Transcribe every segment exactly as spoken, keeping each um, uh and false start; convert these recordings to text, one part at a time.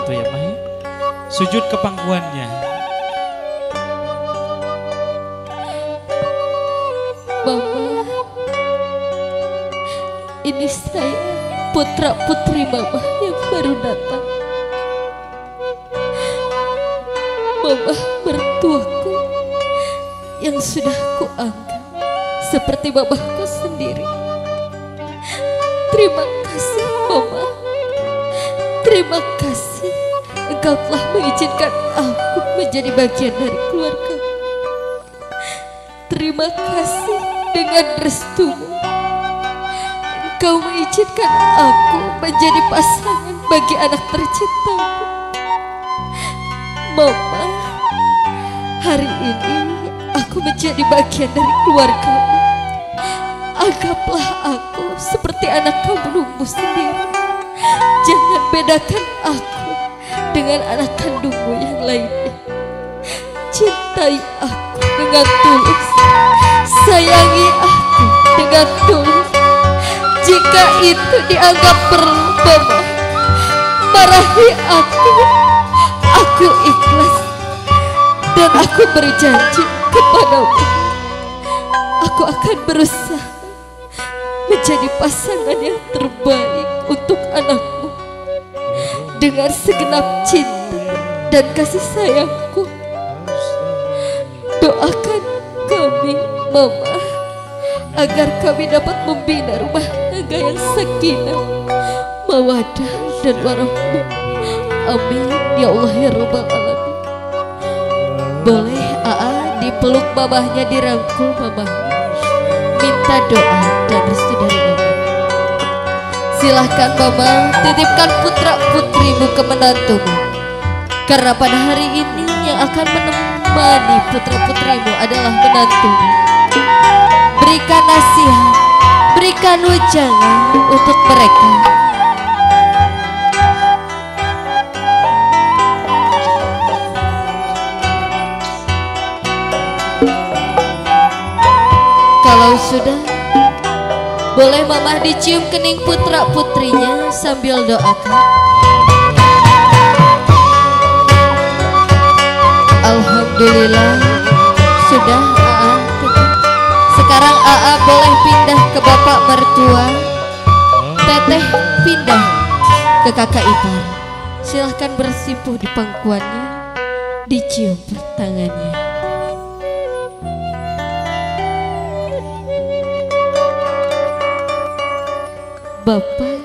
tuh ya Mah. Sujud ke pangkuannya. Mama, ini saya putra putri Mama yang baru datang. Mama mertuaku yang sudah kuanggap seperti mamaku sendiri. Terima kasih Mama. Terima kasih Engkau telah mengizinkan aku menjadi bagian dari keluarga. Terima kasih dengan restumu Engkau mengizinkan aku menjadi pasangan bagi anak tercintaku. Mama, hari ini aku menjadi bagian dari keluargamu. Anggaplah aku seperti anak kandungmu sendiri. Jangan bedakan aku dengan anak kandungmu yang lainnya. Cintai aku dengan tulus, sayangi aku dengan tulus. Jika itu dianggap perlu, Mama, marahi aku. Aku ikhlas dan aku berjanji kepadamu, aku akan berusaha menjadi pasangan yang terbaik untuk anakmu dengan segenap cinta dan kasih sayangku. Doakan kami, Mama, agar kami dapat membina rumah tangga yang sakinah, mawaddah dan warahmah. Amin ya Allah ya Rabbal Alamin. Boleh Aa dipeluk mamahnya, dirangkul mamahnya, minta doa dan restu dari Mama. Silahkan Mama, titipkan putra putrimu ke menantumu, karena pada hari ini yang akan menemani putra putrimu adalah menantumu. Berikan nasihat, berikan ujangan untuk mereka. Kalau sudah, boleh Mama dicium kening putra putrinya sambil doakan. Alhamdulillah, sudah Aa. Sekarang Aa boleh pindah ke bapak mertua, Teteh pindah ke kakak ipar. Silahkan bersimpuh di pangkuannya, dicium tangannya. Bapak,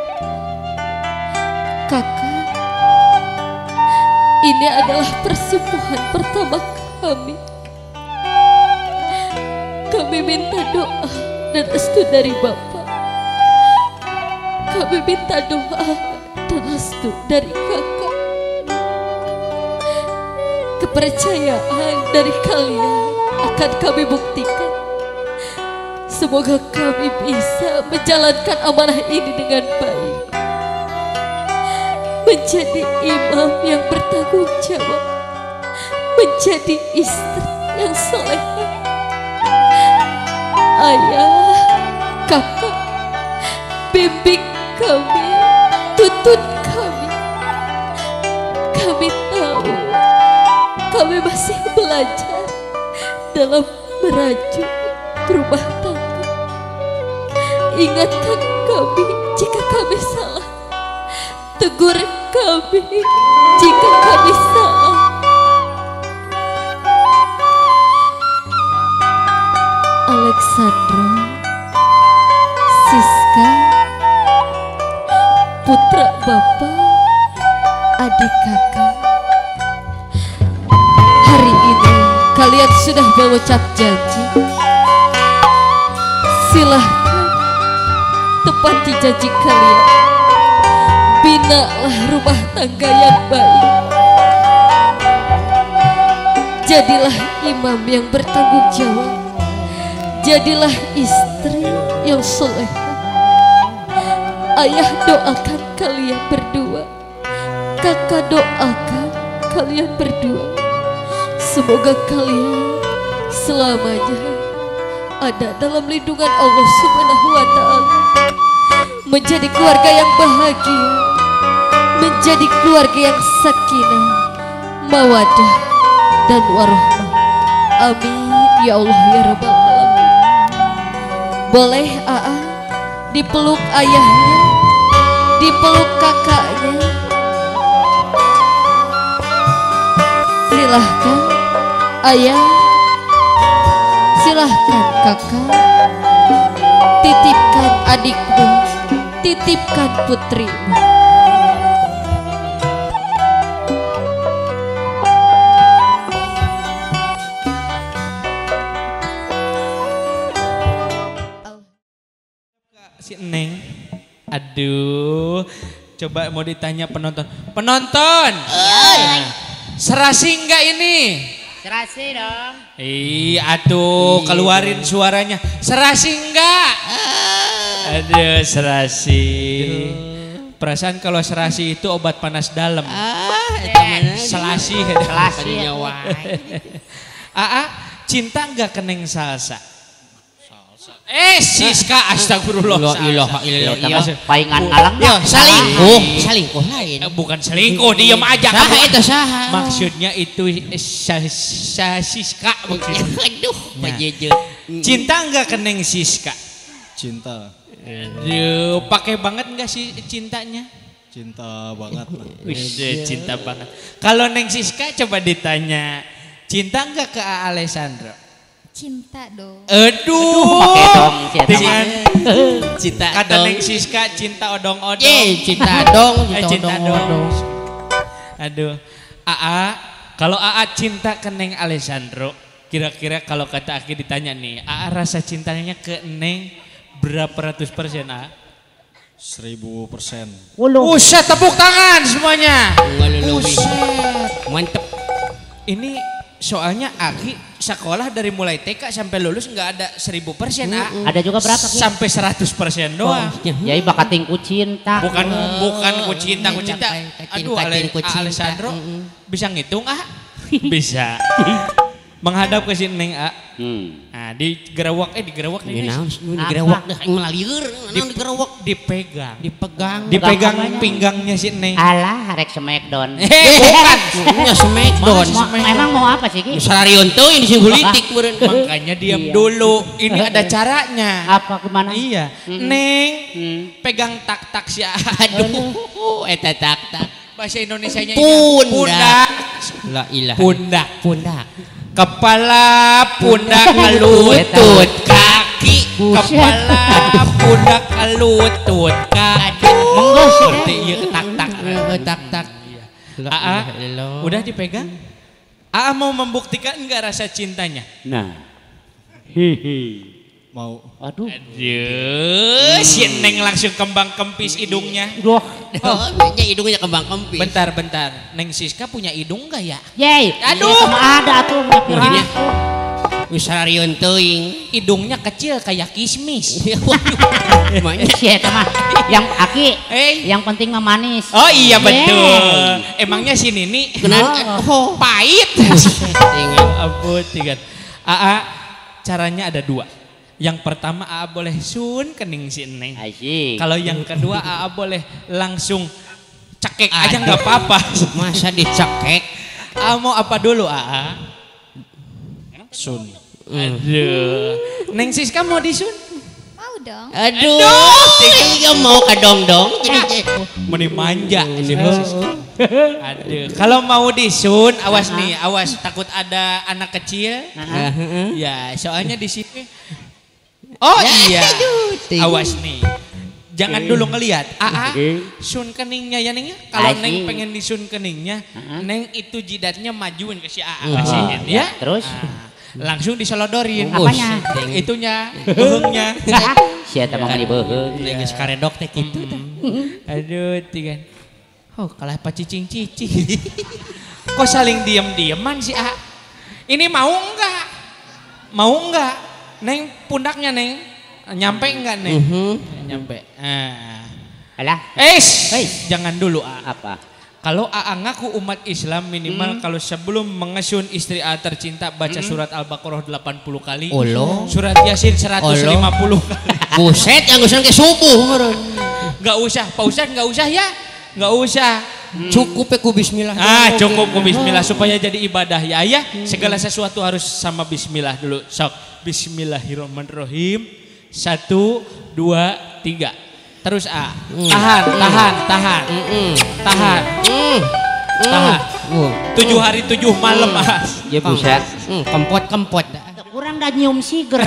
kakak, ini adalah persembahan pertama kami. Kami minta doa dan restu dari Bapak. Kami minta doa dan restu dari kakak. Kepercayaan dari kalian akan kami buktikan. Semoga kami bisa menjalankan amanah ini dengan baik, menjadi imam yang bertanggung jawab, menjadi istri yang salehah. Ayah, kakak, bimbing kami, tuntun kami. Kami tahu kami masih belajar dalam merajut rumah tangga. Ingatkan kami jika kami salah, tegur kami jika kami salah. Alexandra, Siska, putra Bapak, adik kakak, hari ini kalian sudah mengucap janji. Silahkan tepati janji kalian. Binalah rumah tangga yang baik. Jadilah imam yang bertanggung jawab. Jadilah istri yang solehah. Ayah doakan kalian berdua, kakak doakan kalian berdua. Semoga kalian selamanya ada dalam lindungan Allah Subhanahu wa Ta'ala, menjadi keluarga yang bahagia, menjadi jadi keluarga yang sakinah, mawadah dan warahmah. Amin ya Allah ya Rabbal alamin. Boleh Aa dipeluk ayahnya, dipeluk kakaknya. Silahkan ayah, silahkan kakak. Titipkan adikmu, titipkan putrimu. Si Neng, aduh, coba mau ditanya penonton, penonton, Oi. serasi enggak ini? Serasi dong. Ih, aduh, keluarin suaranya, serasi enggak? Aduh, serasi. Perasaan kalau serasi itu obat panas dalam. Ah, eta mana? Selasi, Selasi ya. Aa, cinta enggak ke Neng Salsa? Eh, Siska, astagfirullah. La ilaha illallah. Iya. Paingan alang. Yo, salingkuh, salingkuh lain. Eh, bukan selingkuh, diam aja. Saha eta saha? Maksudnya itu eh, sa, sa Siska maksudnya. Aduh, Nah. majejeut. Cinta enggak ke Neng Siska? Cinta, Aduh, pakai banget enggak sih cintanya? cinta banget lah. Wih, cinta banget. Kalau Neng Siska coba ditanya, cinta enggak ke A. Alessandro? Cinta dong. Aduh, Pakai dong, cinta. dengan Cinta kata dong. Neng Siska cinta odong-odong. Ye, cinta dong, Eh, cinta cinta dong. dong. Aduh, Aa, kalau Aa cinta ke Neng Alessandro, kira-kira kalau kata Aki ditanya nih, Aa rasa cintanya ke Neng berapa ratus persen, Aa? Seribu persen. Buset, tepuk tangan semuanya. Buset. Mantep. Ini soalnya Aki sekolah dari mulai T K sampai lulus nggak ada seribu persen, A. Ada juga berapa? Ki? Sampai seratus persen doang. Jadi bakating ku cinta. Bukan bukan ku cinta, ku cinta. Kacin, Aduh, Ale, kacin, ku cinta. Alessandro Mm-mm. bisa ngitung, A? Bisa. Menghadap ke sini, Neng, A. Hmm. Nah, di gerawak, eh di gerawak nih. Ini naon? Ini Apa? digerewak dah aing melalieur. Naon digerewak? Dipegang. Dipegang. Dipegang Apanya? pinggangnya si Neng. Alah, rek smackdown. Eh, bukan. Ya smackdown. Mau- Emang mau apa sih Ki? Salarion tuh ini sing politik meureun. Makanya diam Iya. dulu. Ini ada caranya. Apa gimana? Iya. Mm-mm. Neng, Hmm. pegang tak-tak si A. Aduh, eta tak-tak. Bahasa Indonesianya Pundak. pundak. La ilaha. Pundak. Pundak. Kepala, pundak, lutut, kaki. Buset. Kepala, pundak, lutut, kaki. Monggo sih. Seperti iya tak-tak. Eh, tak-tak. Aa, udah dipegang? Aa mau membuktikan enggak rasa cintanya? Nah. Hihi. Mau Aduh. Aduh, si Neng langsung kembang kempis hidungnya. Duh. Oh, nya hidungnya kembang kempis. Bentar, bentar. Neng Siska punya hidung enggak ya? Yey. Aduh. Sama ada tuh punya Ini pirang. Wis salarion teuing. hidungnya kecil kayak kismis. Emangnya Si eta mah yang Aki, Eh. yang penting mah manis. Oh iya betul. Yeay. Emangnya si Nini Kenan oh. pahit. Ingat. Ampun, tiga. Aa, caranya ada dua. Yang pertama Aa boleh sun kening si Neng. Asik. Kalau yang kedua Aa boleh langsung cekek aja nggak apa-apa. Masa dicekek? Aa mau apa dulu Aa? sun. Aduh. Neng Siska mau disun? Mau dong. Aduh, tiga mau ke dong-dong. Mau dimanja. Ini Neng Siska. Aduh. Kalau mau disun, awas nih, awas takut ada anak kecil. Ya, soalnya di sini. Oh iya. Awas nih. Jangan dulu ngelihat. Aa, sun keningnya ya Neng ya. Kalau Asik. Neng pengen disun keningnya, Neng itu jidatnya majuin ke si Aa Oh, kasihin ya. terus? Nah, langsung disodorin. Apanya? Itunya, behengnya. Si eta mah dibeheung. Neng geus karedok teh kitu teh. Aduh, tiga. Oh, kalah apa cicing-cicing. Kok saling diem-dieman sih, A? Ini mau enggak? Mau enggak? Neng pundaknya, Neng. Nyampe enggak, Neng? Nyampe. Ah. Alah, Eh, Hei. jangan dulu, A. apa? Kalau A ngaku umat Islam minimal kalau sebelum mengesun istri A tercinta baca surat Al-Baqarah delapan puluh kali. Olo. Surat Yasin seratus lima puluh kali. Buset, yang urusan ke subuh meureun. Enggak usah, Pak Ustadz enggak usah ya. Enggak usah. Cukup ya ku bismillah. Ah, cukup ku bismillah supaya jadi ibadah ya ayah. Segala sesuatu harus sama bismillah dulu. Sok, bismillahirrahmanirrahim. Satu, dua, tiga. Terus A. Tahan, tahan, tahan. Tahan. Tahan. Tujuh hari tujuh malam ah. Ya buset. Kempot-kempot. Kurang dah nyium siger.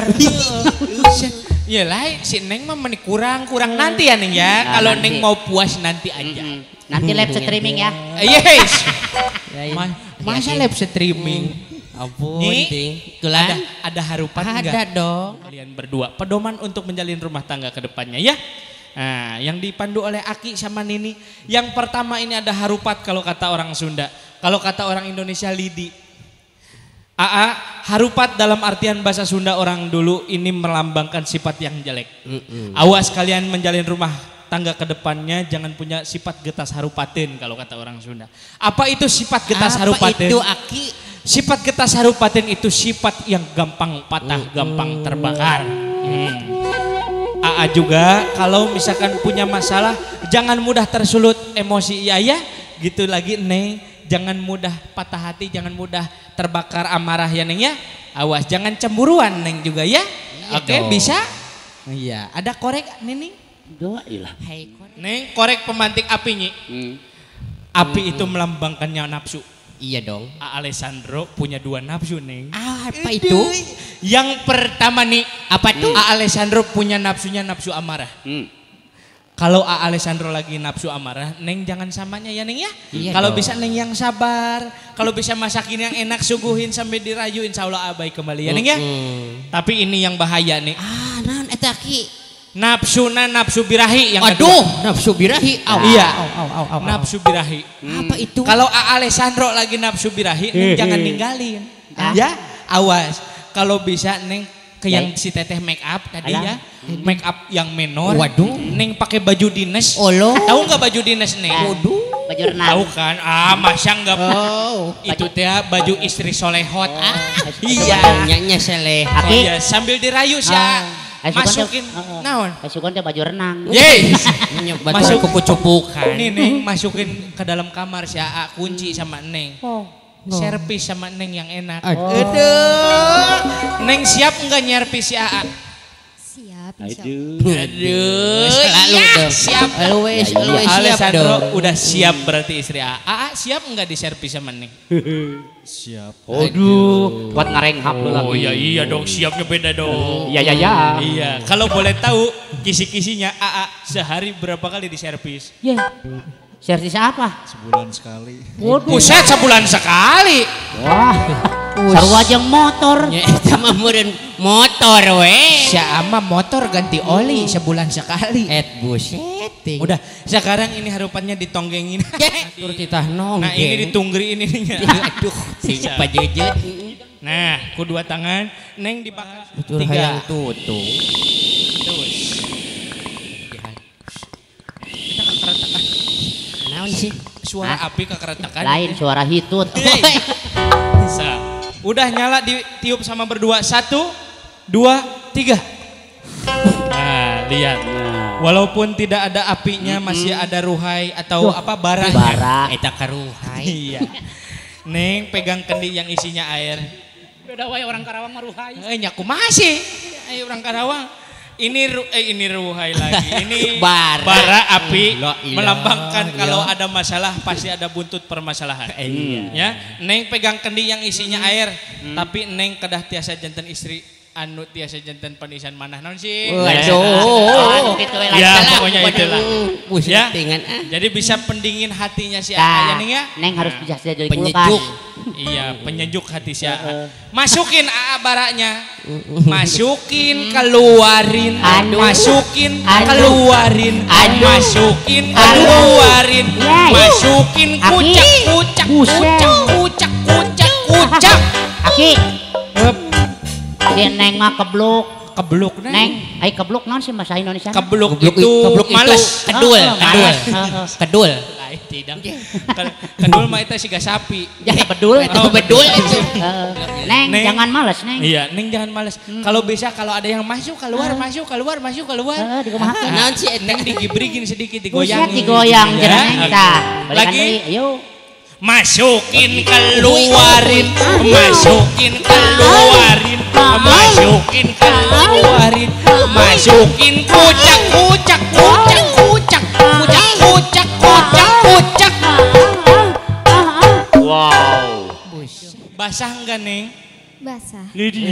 Ya lah, si Neng mah meni kurang kurang nanti ya Neng ya. Ah, Kalau nanti. Neng mau puas nanti aja. Nanti live streaming ya. Yes. Ma- Masa live streaming? Ampun, Nih, Ting. ada Tulan. ada harupan Ada enggak? dong. Kalian berdua pedoman untuk menjalin rumah tangga ke depannya ya. Nah, yang dipandu oleh Aki sama Nini. Yang pertama ini ada harupat kalau kata orang Sunda. Kalau kata orang Indonesia lidi. Aa, harupat dalam artian bahasa Sunda orang dulu ini melambangkan sifat yang jelek. Mm-mm. Awas kalian menjalin rumah tangga ke depannya jangan punya sifat getas harupaten kalau kata orang Sunda. Apa itu sifat getas Apa harupaten? itu Aki? Sifat getas harupaten itu sifat yang gampang patah, gampang terbakar. Hmm. Aa juga kalau misalkan punya masalah jangan mudah tersulut emosi iya ya. Gitu lagi Neng. Jangan mudah patah hati, jangan mudah terbakar amarah ya Neng ya. Awas jangan cemburuan Neng juga ya. Oke, dong. bisa? Iya, ada korek Nini? Doa ilah. Hai korek. Neng, korek pemantik apinya. Hmm. Api itu melambangkannya nafsu. Iya dong. A Alessandro punya dua nafsu Neng. Apa itu? Yang pertama nih, Apa tuh? A Alessandro punya nafsunya nafsu amarah. Hmm. Kalau A Alessandro lagi nafsu amarah, Neng jangan samanya ya Neng ya. Iya Kalau dong. bisa Neng yang sabar, kalau bisa masakin yang enak suguhin sampai dirayu insya Allah abai kembali ya Neng ya. Mm. Tapi ini yang bahaya nih. Ah, nan eta Aki. Nafsuna nafsu birahi yang kedua. Aduh, nafsu birahi. Au, Iya. au, au, au, au. Nafsu birahi. Apa itu? Kalau A Alessandro lagi nafsu birahi, Neng jangan ninggalin. Ah. Ya, awas. Kalau bisa Neng ke yang Baik. si teteh make up tadi Alah. ya. Make up yang menor. Waduh. Neng pakai baju dinas. Olo. Tahu nggak baju dinas Neng? Waduh. Baju renang. Tahu kan? Ah, masa nggak? Oh. Itu teh baju istri solehot. Ah, Iya, nyanya seleh. Oh Aki. iya, sambil dirayu sih. Ah, Ay, sukan Masukin. teh- Heeh. Naon? Ay, sukan teh baju renang. Yes. Masuk Masuk. kupu-cupukan. Nih Neng masukin ke dalam kamar si A kunci sama Neng. Oh. Servis sama Neng yang enak. Aduh. Aduh. Neng siap nggak nyervis si A? Siap, insya Allah. Aduh. Aduh. Selalu iya, dong. siap. Always, Ya, iya. always siap Alessandro dong. udah siap berarti istri A. A siap nggak diservis sama Neng? Siap. Aduh. Buat ngarenghap lu lagi. Oh iya iya dong siapnya beda dong. Iya iya iya. Iya, kalau boleh tahu kisi-kisinya A A sehari berapa kali diservis? Ya. Servis apa? Sebulan sekali. Waduh. Buset sebulan sekali. Wah. Sarua jeung motor. Ya, eta mah meureun motor we. Sama motor ganti oli sebulan sekali. Et buset. Ting. Udah, sekarang ini harapannya ditonggengin. Tur titah nong. Nah, ini ditunggri ini. Aduh, si pajejet. Nah, kedua tangan, Neng dibakar Tur tiga. hayang tutung. Terus. Kita kekeretakan. Naon sih? Suara Ah. api kekeretakan. Lain suara hitut. Hei. Bisa. Udah nyala ditiup sama berdua. Satu, dua, tiga. Nah, lihat. Walaupun tidak ada apinya, masih ada ruhai atau Duh, apa bara. bara. Eta karuhai. Iya. Neng pegang kendi yang isinya air. Beda wae orang Karawang mah ruhai. Eh nyaku masih. Ayo orang Karawang. Ini ru eh ini ruhai lagi. Ini Bara. bara api La ilaha melambangkan kalau illallah. ada masalah pasti ada buntut permasalahan. Iya. Ya, Neng pegang kendi yang isinya air, tapi Neng kedah tiasa jantan istri anu tiasa jantan penisan manah naon sih? Waduh. Gitu we Ya, lain. pokoknya itulah. Buset Ya. dengan ah. Jadi bisa pendingin hatinya si Nah, A ya Neng ya. Neng harus bisa jadi Penyejuk. Iya, penyejuk hati si A. Masukin A A baraknya. Masukin, keluarin. Aduh. Masukin, Aduh. keluarin. Aduh. Masukin, Aduh. keluarin. Yay. Masukin, Aki. kucak, kucak, Buset. kucak, kucak, kucak, kucak. Aki, Hup. si Neng mah keblok. kebluk neng. Neng, ai kebluk naon sih bahasa Indonesia? Kebluk, Kebluk itu kebluk males. itu kedul, Oh, oh, kedul. males. Oh, oh. Kedul. Lain tidak. Ke- Kedul mah itu siga sapi. Ya bedul. Oh, bedul itu. Heeh. Neng, Neng. jangan males, Neng. Iya, neng jangan males. Kalau bisa kalau ada yang masuk keluar, masuk keluar, masuk keluar. Heeh, dikumahakeun. Naon sih eta? Neng digibrigin sedikit Buset digoyangin. digoyang Ya, jeung Neng oke. tah. Balikan Lagi deui, ayo. masukin keluarin, masukin keluarin, masukin keluarin, masukin kucak kucak kucak kucak kucak kucak kucak kucak. Wow. Basah enggak neng? Basah.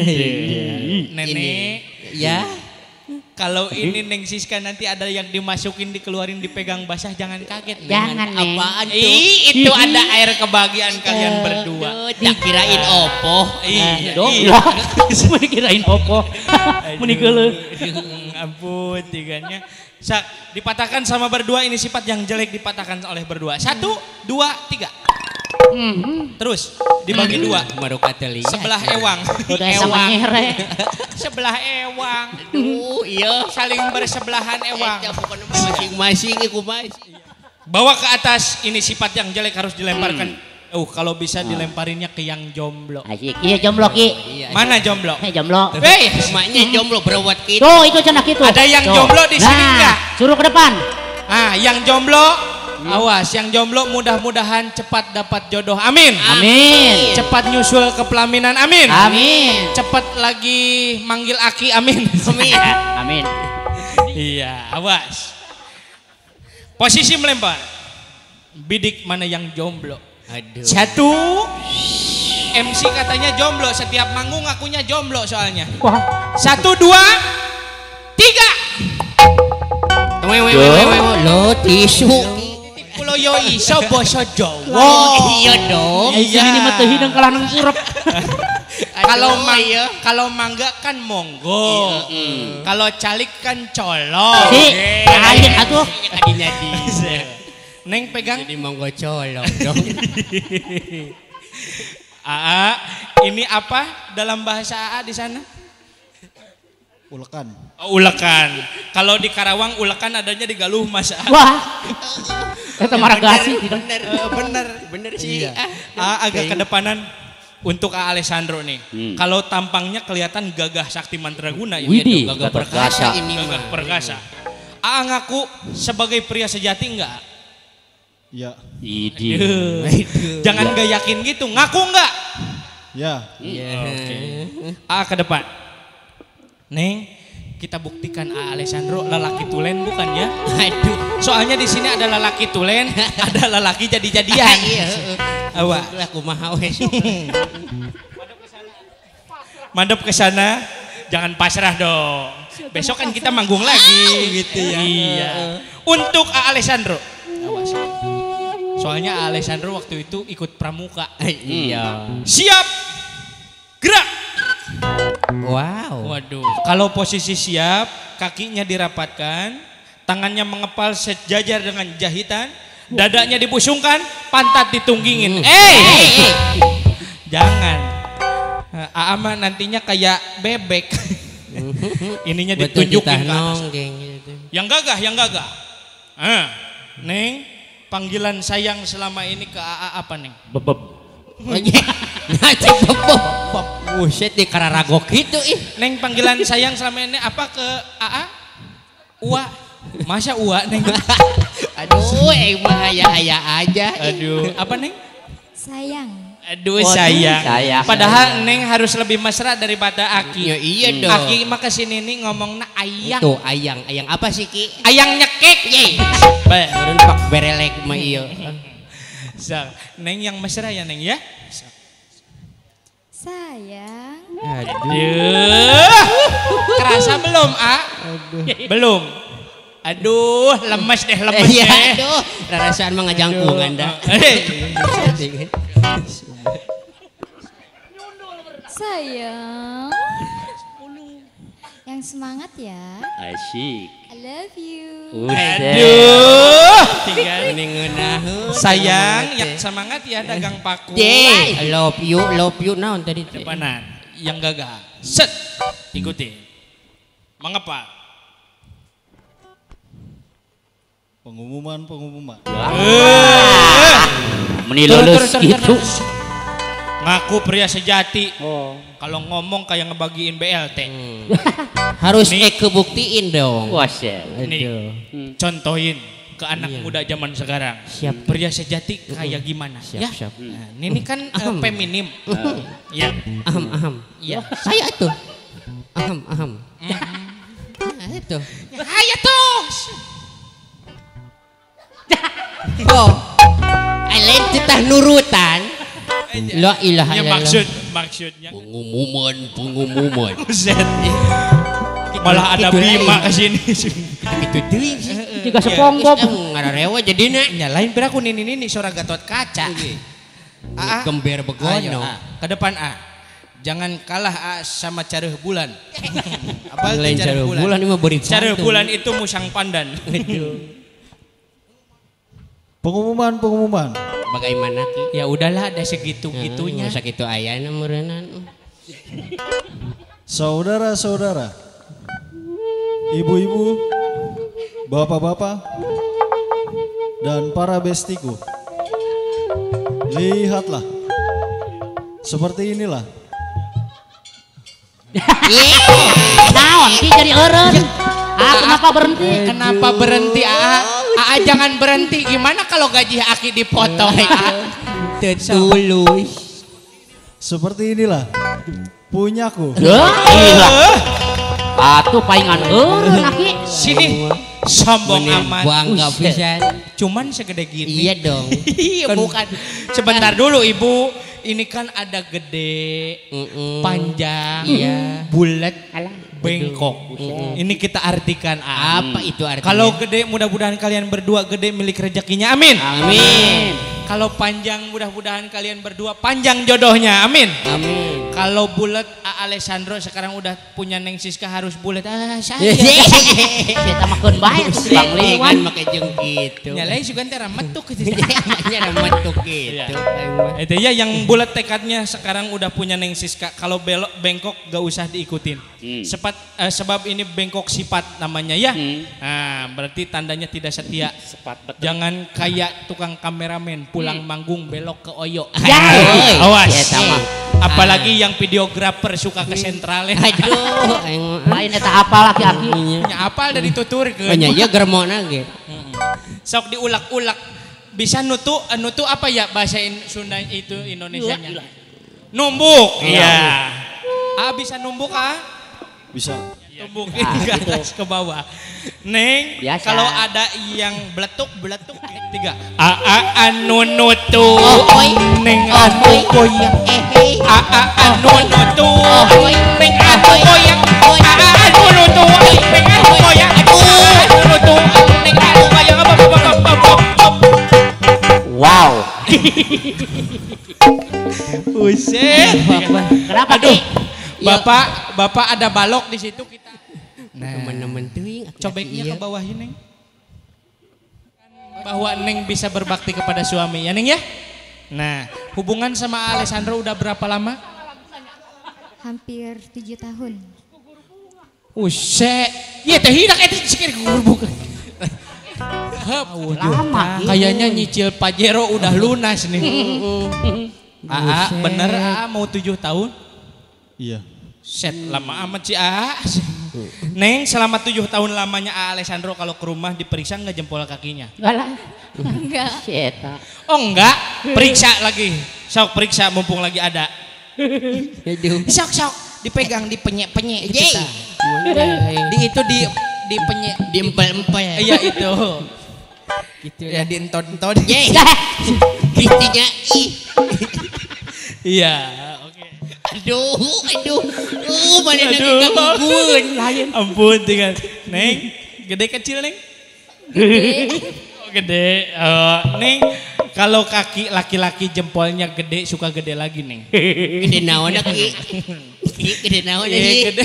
Nenek, Ya. kalau ini Neng Siska nanti ada yang dimasukin, dikeluarin, dipegang basah, jangan kaget. Neng. Jangan, Neng. Apaan tuh? Ih, itu ada air kebahagiaan kalian berdua. Tak kirain opo. Iya, Dong, iya. lah. Semua dikirain opo. Meni geuleuh. Ampun, tiganya. Sa, dipatahkan sama berdua, ini sifat yang jelek dipatahkan oleh berdua. Satu, dua, tiga. Terus dibagi dua. Baru kata lihat. Sebelah ewang. Udah sama nyere. Sebelah ewang. Aduh, iya. Saling bersebelahan ewang. Eta pokoknya masing-masing iku mas. Bawa ke atas, ini sifat yang jelek harus dilemparkan. Oh, kalau bisa dilemparinnya ke yang jomblo. Asik. Iya jomblo ki. Iya. Mana jomblo? Eh jomblo. Hei, Emaknya jomblo berawat gitu. Tuh itu cenah kitu. Ada yang Tuh. jomblo di sini Nah, enggak? Suruh ke depan. ah, yang jomblo, awas, yang jomblo mudah-mudahan cepat dapat jodoh. Amin. Amin. Cepat nyusul ke pelaminan. Amin. Amin. Cepat lagi manggil aki. Amin. Amin. Amin. Iya, awas. Posisi melempar. Bidik mana yang jomblo? Aduh. Satu. M C katanya jomblo, setiap manggung akunya jomblo soalnya. Wah. Satu, dua, tiga. Wewe wewe wewe lo tisu. Pulau yo iso boso Jawa. Oh, iya dong. Eh ini mah teu hidung kalanang urep. Kalau Aduh, mang iya. kalau mangga kan monggo. Kalau calik kan colok. Si, lain atuh. Kadinya di. Neng pegang. Jadi monggo colok dong. Aa, ini apa dalam bahasa Aa di sana? Ulekan. Oh, ulekan. Kalau di Karawang ulekan adanya di Galuh Mas. Aa. Wah. Eta maragasi. Bener, bener, bener sih. Iya. Aa agak kedepanan untuk Aa Alessandro nih. Kalau tampangnya kelihatan gagah sakti mandraguna ya. Widih, Gagah gagah perkasa perkasa. ini gagah perkasa. Aa ngaku sebagai pria sejati enggak? Ya. Idi. Jangan gak yakin gitu, ngaku enggak? Ya. A ke depan. Neng, kita buktikan A Alessandro lelaki tulen bukan ya? Aduh. Soalnya di sini ada lelaki tulen, ada lelaki jadi-jadian. Iya. Awa, Lah kumaha we. mandep ke sana, jangan pasrah dong. Besok kan kita manggung lagi gitu ya. Iya. Untuk A Alessandro. Awas. Soalnya A Alessandro waktu itu ikut pramuka. Iya. Siap. Gerak. Wow. Waduh, kalau posisi siap, kakinya dirapatkan, tangannya mengepal sejajar dengan jahitan, dadanya dibusungkan, pantat ditunggingin. Eh, hey! Jangan. Aa mah nantinya kayak bebek. Ininya Betul ditunjukin ke atas. nonggeng gitu. Yang gagah, yang gagah. Ah, Neng, panggilan sayang selama ini ke Aa apa, Neng? Bebeb. Nanti bebek. Buset di kararagok gitu ih. Neng, panggilan sayang selama ini apa ke Aa? Ua. Masa Ua, Neng? Aduh, emang ayah-ayah aja. Aduh, apa Neng? Sayang. Aduh, Waduh, sayang. sayang. Padahal Neng harus lebih mesra daripada Aki. Ya, iya dong. Aki mah kesini nih ngomongna ayang. Tuh ayang, ayang apa sih Ki? Ayang nyekek. Yeay. Ba- Turun pak berelek mah iya. So, Neng yang mesra ya Neng ya. Sayang. Aduh. Kerasa belum, A? Belum. Aduh, lemes deh, lemes Iya, deh. aduh. Rarasaan mah ngajangkung Anda. Eh, Sayang. Yang semangat ya. Asyik. I love you. Aduh. Tinggal Ini ngeunaheun. sayang, yang semangat ya dagang paku. J, I love you, love you naon tadi teh? Depanan, yang gagah. Set, ikuti. Mengapa? Pengumuman, pengumuman. Menilulus itu. Ngaku pria sejati. Oh. Kalau ngomong kayak ngebagiin B L T. Hmm. Harus eh kebuktiin dong. Wah, shit. Nih, Hmm. contohin ke anak Iya. muda zaman sekarang. Siap. Pria sejati kayak gimana? Siap, ya. siap. Nah, ini kan eh, feminim. Ya. Aham, aham. Ya. Saya itu. Aham, aham. Nah, itu. Ayo tuh. Oh. Lain titah nurutan. La ilaha Ya illallah. maksud maksudnya. Pengumuman, pengumuman. Buset. Malah ada Gitu Bima lain. ke sini. Itu teuing sih. Jika SpongeBob. Ngararewa jadina. Nyalain pira ku nini nini suara Gatot Kaca. Aa, Gember ayo, begono. A. Ke depan A. Jangan kalah A sama Careuh Bulan. Apa Lain itu cara bulan ini mah beri Careuh santun. Bulan itu musang pandan. Pengumuman, pengumuman. Bagaimana ki? Ya udahlah ada segitu-gitunya. Masa gitu ayana merenan. Saudara-saudara, ibu-ibu, bapak-bapak, dan para bestiku. Lihatlah. Seperti inilah. Naon ki jadi eureun. Ah, kenapa berhenti? Kenapa berhenti A? A jangan berhenti. Gimana kalau gaji Aki dipotong? Tetulus. Seperti inilah. Punyaku. Wah, gila. Atuh paingan eureun aki. Sini sombong Bener, amat. bangga Buset. pisan. Cuman segede gini. Iya dong. Iya bukan. Sebentar dulu Ibu. Ini kan ada gede, Mm-mm. panjang, Iya. bulat, Alah. bengkok. Ini kita artikan A. Apa itu artinya? Kalau gede mudah-mudahan kalian berdua gede milik rezekinya. Amin. Amin. Kalau panjang mudah-mudahan kalian berdua panjang jodohnya. Amin. Amin. Kalau bulat A Alessandro sekarang udah punya Neng Siska harus bulat. Ah, saya. Kita makan bae tuh Bang Kan Liwan. make jeung kitu. Nyalain juga ntar metuk gitu. Nya metuk Iya. kitu. Itu ya yang bulat tekadnya sekarang udah punya Neng Siska. Kalau belok bengkok gak usah diikutin. Hmm. Sepat, eh, sebab ini bengkok sifat namanya ya. Hmm. Nah, berarti tandanya tidak setia. Sepat betul. Jangan kayak tukang kameramen pulang manggung belok ke Oyo. Ya. Oi, Awas. eta mah. Apalagi yang videografer suka ke sentralnya. Aduh, aing Lain eta apa laki aki? Nya apal dari tutur ke. nya ieu germona ge. Sok diulak-ulak. Bisa nutu, eh, nutu apa ya bahasa in- Sunda itu Indonesianya? Numbuk. Iya. Ah bisa numbuk ah? Bisa. Tumbukin ke atas ke bawah. Neng, Biasa. kalau ada yang beletuk beletuk tiga. A a anu nutu. Ohoy. Neng Ohoy. anu goyang. Eh, A a anu nutu. Ohoy. Neng anu goyang. Ohoy. A a anu nutu. Neng anu goyang. A a anu nutu. Neng anu goyang. Apa apa apa apa. Wow. Buset. Kenapa Aduh. Ki? Bapak, Bapak ada balok di situ kita. Teman-teman teuing. Cobeknya ke bawah ini, Neng. Bahwa Neng bisa berbakti kepada suami, ya Neng ya? Nah, hubungan sama Alessandro udah berapa lama? Hampir tujuh tahun. Usek. Iya teh hidak eta sikir gurbuk. Lama. Kayaknya nyicil Pajero udah lunas nih. Aa, bener Aa mau tujuh tahun? Iya. Set lama amat sih Aa. Neng selama tujuh tahun lamanya Aa Alessandro kalau ke rumah diperiksa nggak jempol kakinya? Alah. Enggak. Si eta. Oh enggak, periksa lagi. Sok periksa mumpung lagi ada. Aduh. Sok sok dipegang dipenyek-penyek gitu. Yeay. Ta. Di itu di dipenyek Diempel-empel. iya itu. Gitu Ya dienton-enton. Yeay. Gistinya ih. Iya, oke. Aduh, aduh. Uh, mana nak Aduh. gangguan. Lain. Ampun tinggal. Neng, gede kecil Neng? Oh, gede. Oh, Neng, kalau kaki laki-laki jempolnya gede suka gede lagi Neng. Gede naon ki? Gede naon Iya, ki? gede.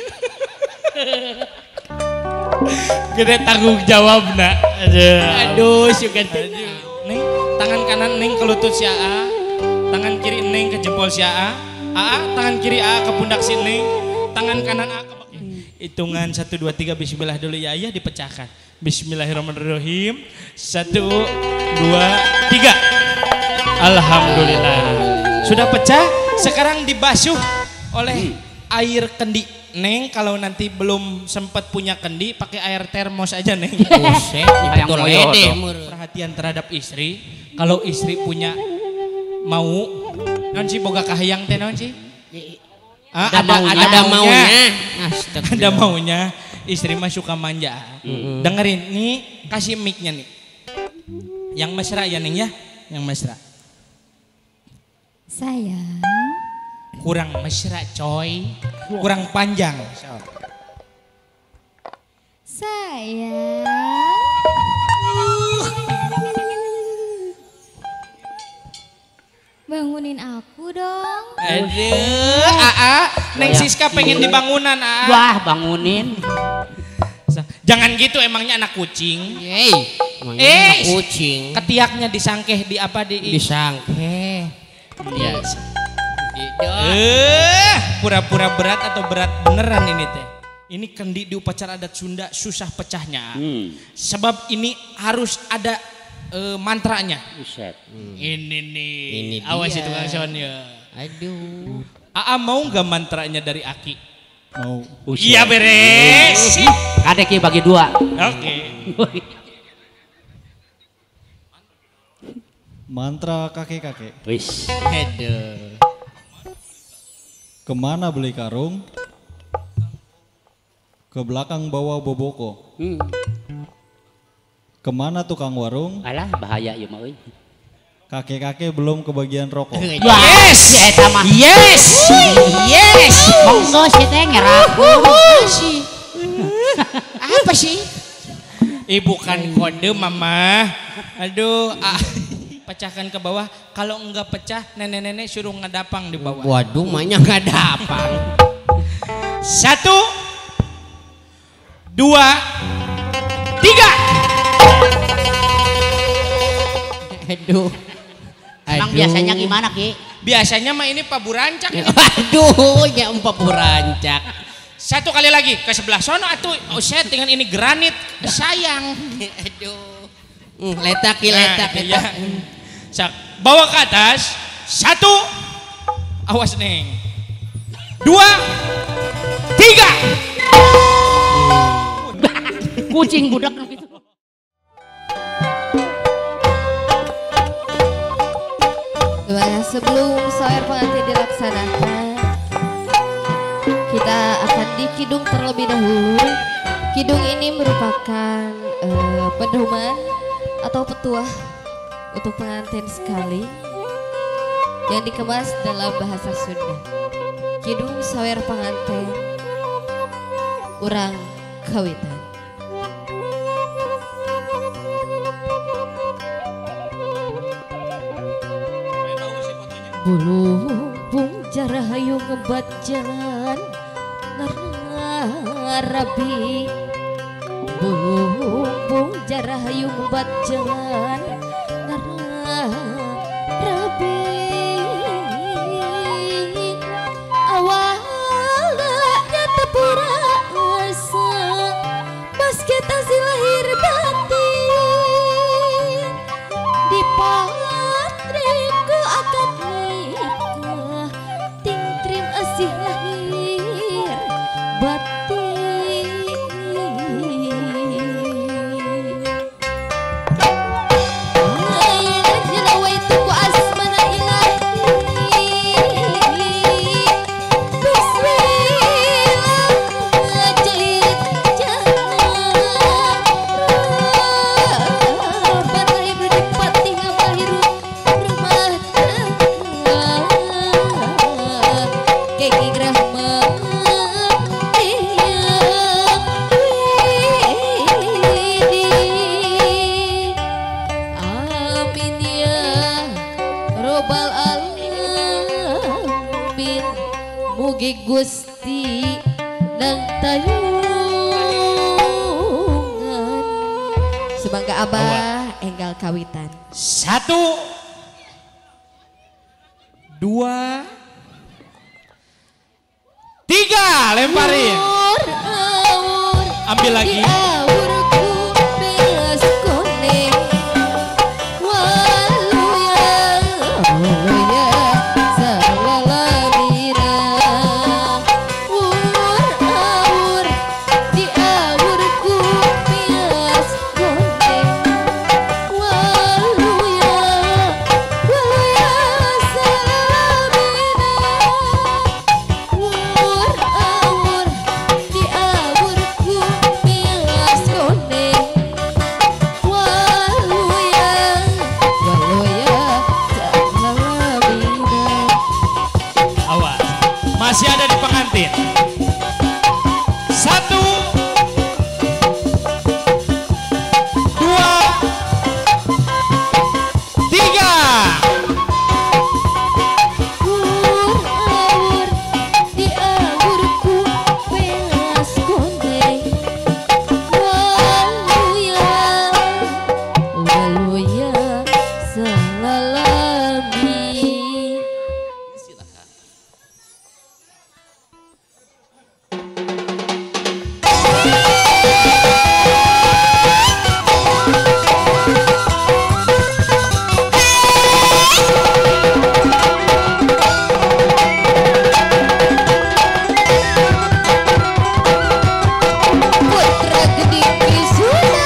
Gede tanggung jawab nak. Aduh. Aduh, suka Neng, tangan kanan Neng ke lutut si Aa, tangan kiri Neng ke jempol si Aa, Aa tangan kiri Aa ke pundak si Neng, tangan kanan Aa ke Hitungan satu, dua, tiga, bismillah dulu ya ayah dipecahkan. Bismillahirrahmanirrahim. Satu, dua, tiga. Alhamdulillah. Sudah pecah, sekarang dibasuh oleh air kendi. Neng kalau nanti belum sempat punya kendi, pakai air termos aja Neng. Buset, betul ede. Perhatian terhadap istri. Kalau istri punya mau, non sih boga kahayang teh non sih? Ah, Ada maunya. Ada maunya. Ada maunya. Istri mah suka manja. Mm-mm. Dengerin nih, kasih mic-nya nih. Yang mesra ya Neng ya, yang mesra. Sayang. Kurang mesra coy, kurang panjang. Sayang. Bangunin aku dong. Aduh, Aa, Neng Siska pengen di bangunan Aa. Wah, bangunin. Jangan gitu emangnya anak kucing. Yeay, emangnya Eh, anak kucing. Ketiaknya disangkeh di apa di Disangke. biasa. Eh, pura-pura berat atau berat beneran ini teh. Ini kendi di upacara adat Sunda susah pecahnya. Hmm. Sebab ini harus ada eh, mantranya. Buset. Ini nih. Ini Awas dia. itu Kang Sonnya. Aduh. Aa mau nggak mantranya dari Aki? Mau. Buset. Iya beres. Kadek ki bagi dua. Oke. Mantra kakek-kakek. Wis. Aduh. Kemana beli karung? Ke belakang bawa boboko. Hmm. Kemana tukang warung? Alah bahaya ya mah euy. Kakek-kakek belum kebagian rokok. Yes. Si eta mah. Yes. Yes. Monggo si teh ngeraku. Apa sih? Ibu kan kode mama. Aduh, ah, pecahkan ke bawah. Kalau enggak pecah, nenek-nenek suruh ngedapang di bawah. Waduh, mahnya nggak dapang. Satu, dua, tiga. Aduh. Emang biasanya gimana Ki? Biasanya mah ini Pak Burancak. Aduh, ya empat burancak. Satu kali lagi ke sebelah sono atuh. Oh, saya dengan ini granit. Sayang. Aduh. Hmm, letak ki Nah, letak iya. letak. Sak, bawa ke atas. Satu. Awas Neng. Dua. Tiga. Kucing budak nu kitu. Nah, sebelum sawer pengantin dilaksanakan, kita akan dikidung terlebih dahulu. Kidung ini merupakan eh, pedoman atau petuah untuk pengantin sekali yang dikemas dalam bahasa Sunda. Kidung sawer pengantin urang kawitan. Bulung jarahayu ngebat jalan ngarabi. Bulung jarahayu ngebat jalan ngarabi. Awalnya tepura asa pas kita si lahir batin di patriku akad nikah ting trim asih lahir batin. Ayat nawaitu ku asmana ilahi. Bismillah jahit jangan Batahir dipati ngamahiru rumah tangga Keki grahma Amin ya robbal alamin. Mugi Gusti dan tayungan sebangga abah enggal kawitan. Satu. Dua. Tiga. Lemparin. Nur Udin. Satu, dua, tiga. Awur-awur di awurku welas gondeng. Waluya, waluya salalami. Putra gede Kisuna.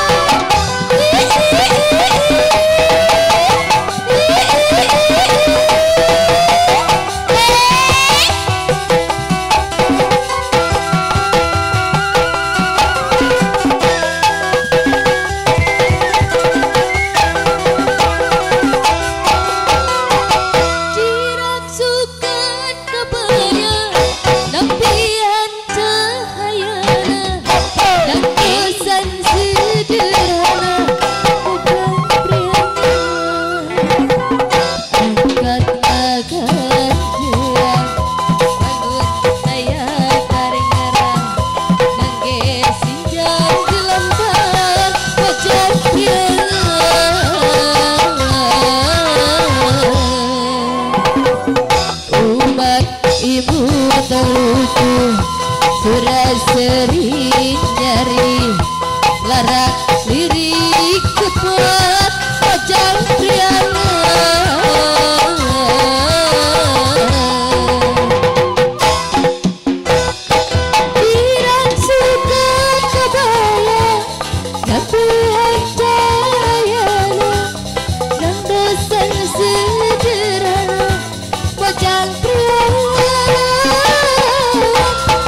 Dirasukan kebaya nampian cahayana dan kesan sederhana bukan prianya angkat agar dia bangun saya karengarang nangge sinjang gelambang wajah piala. Umat ibu terlucu surah seri nyari larak lirik cepat wajah priana. Dirasukan kebaya nampian cahayana dan dosen sederhana wajah priana.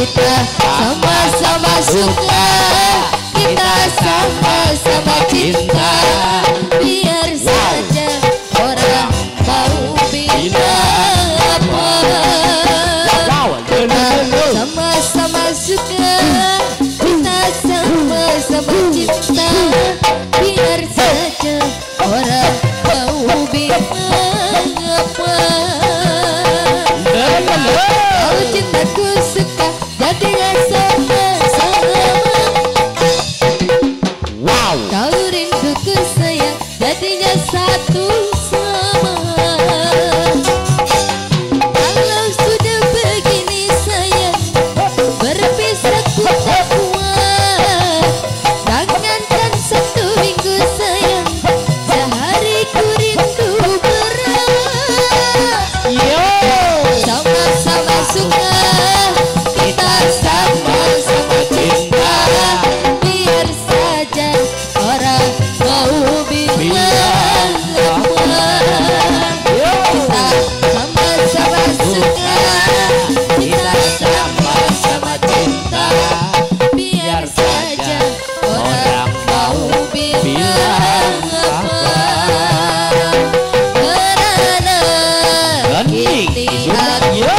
kita sama-sama suka, kita sama-sama cinta. Biar saja orang mau bilang apa, kita sama-sama suka, kita sama-sama cinta. Biar saja orang mau bilang apa. Kau cintaku suka, jadinya sama-sama. Kau rinduku sayang, jadinya satu sama. Kalau sudah begini sayang, berpisah ku tak kuat. Jangankan satu minggu sayang, sehari ku rindu berat. Sama-sama suka, kita sama-sama cinta. Biar saja orang mau bilang apa. Kita sama-sama suka, kita sama-sama cinta. Biar saja orang mau bilang apa. Karena kini aku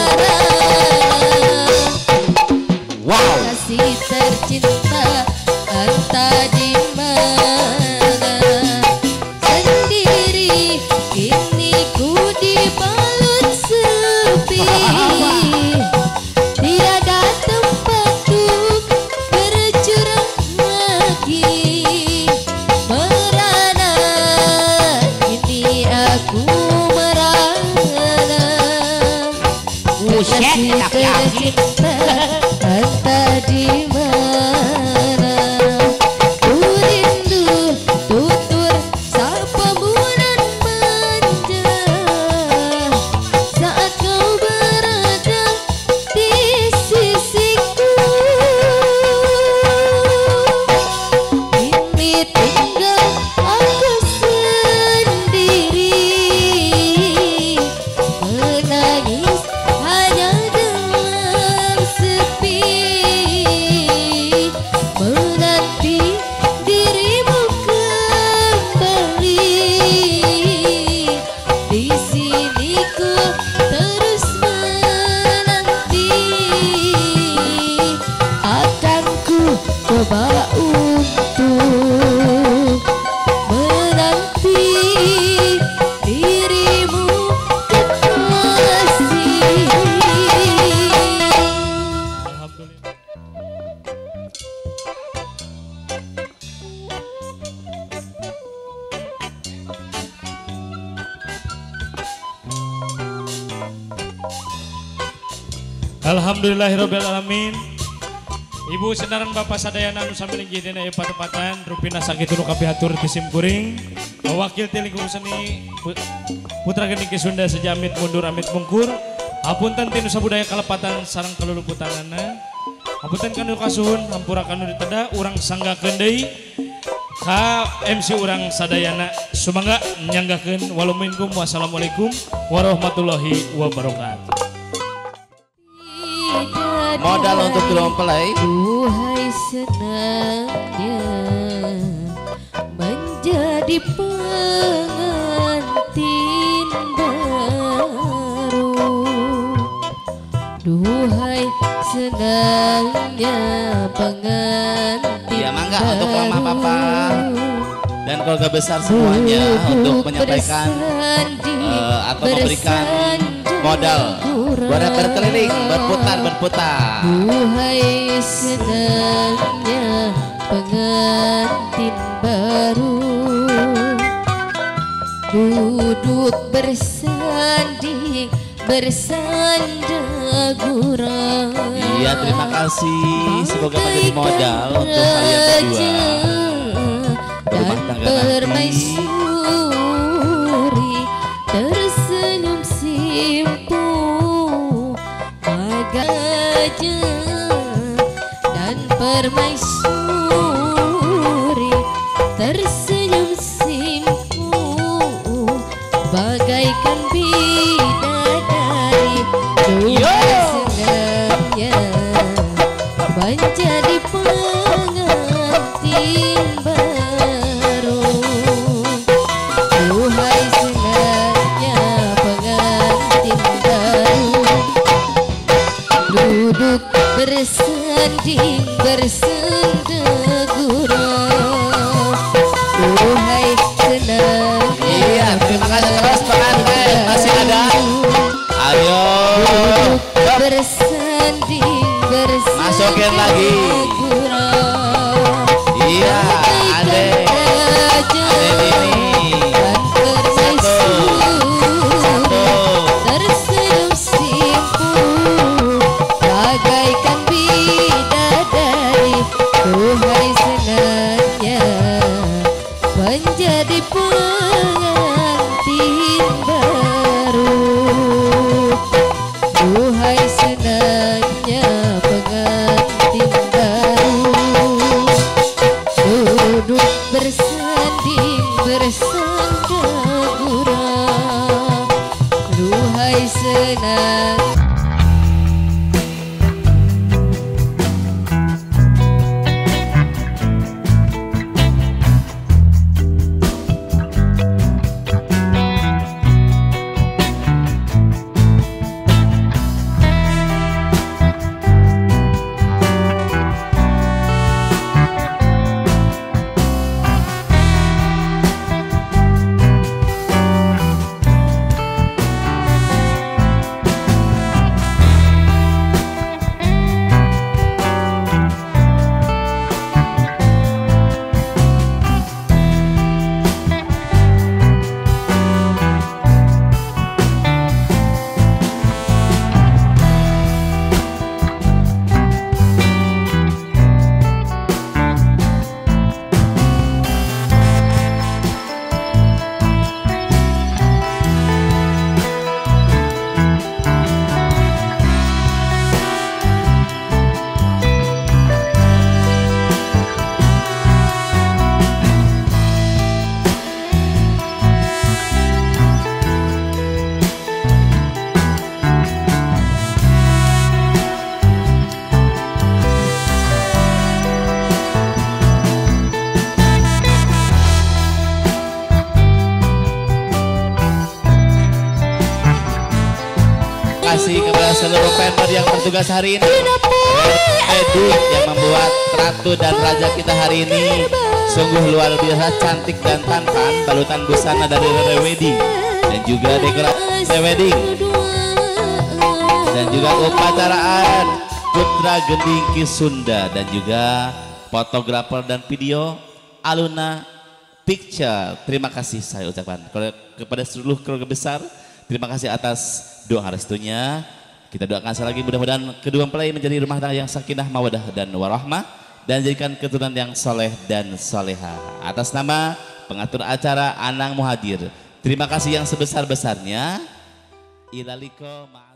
kasih tercinta entah di mana. Sendiri kini ku dibalut sepi. Tiada tempatku bercurang lagi. Merana kini aku merana. Buset, Kasih laki-laki. tercinta entah di mana. Ku rindu tutur sapamu nan manja. Saat kau berada di sisiku, kini tinggal aku sendiri. Menangis hanya dalam sepi, menanti dirimu kembali. Di sini ku terus menanti, akan ku coba untuk menanti dirimu kekasih. Alhamdulillahirabbil alamin. Ibu sedaran Bapak sadayana anu sami linggih dina ieu patepatan rupina sakitu nu kapihatur ti sim kuring. Wakil ti lingkungan seni Pu- Putra Geni Sunda sejamit mundur amit mungkur. Hapunten ti nu sabudaya kalepatan sareng kaluluputanana. Hapunten kanu kasuhun hampura kanu diteda urang sanggakeun deui ka M C urang sadayana. Sumangga nyanggakeun waluminkum wassalamualaikum warahmatullahi wabarakatuh. Modal untuk mempelai. Duhai senangnya menjadi pengantin baru. Duhai senangnya pengantin Ya mangga baru. untuk mama papa dan keluarga besar semuanya untuk menyampaikan eh, atau memberikan modal buat berkeliling, berputar, berputar. Duhai senangnya pengantin baru, duduk bersanding bersandar gurau. Iya, terima kasih. Semoga menjadi modal untuk kalian berdua. Rumah tangga nanti. Permaisuri tersenyum simpu gajah dan permaisuri tersenyum simpu bagaikan bidadari. Duhai senangnya menjadi pengantin baru. Duhai senangnya pengantin baru, duduk bersanding bersendagura. Duhai senangnya. Iya, terima kasih terus pengantin masih ada. Ayo bersanding bersanding masukin lagi. Iya, ade ade ini satu satu tersenyum simpul bagaikan bidadari. Duhai senangnya menjadi pengantin baru. Duhai senangnya pengantin baru, duduk bersanding bersandagura. Duhai senang. kasih kepada seluruh member yang bertugas hari ini. Edu yang membuat ratu dan raja kita hari ini sungguh luar biasa cantik dan tampan, balutan busana dari Rere Wedding dan juga dekorasi wedding dan juga upacaraan Putra Gending Kisunda dan juga fotografer dan video Aluna Picture. Terima kasih saya ucapkan kepada seluruh keluarga besar. Terima kasih atas doa restunya. Kita doakan sekali lagi mudah-mudahan kedua mempelai menjadi rumah tangga yang sakinah, mawadah dan warahmah dan jadikan keturunan yang soleh dan soleha. Atas nama pengatur acara Anang Muhadir, terima kasih yang sebesar-besarnya. Ilaliko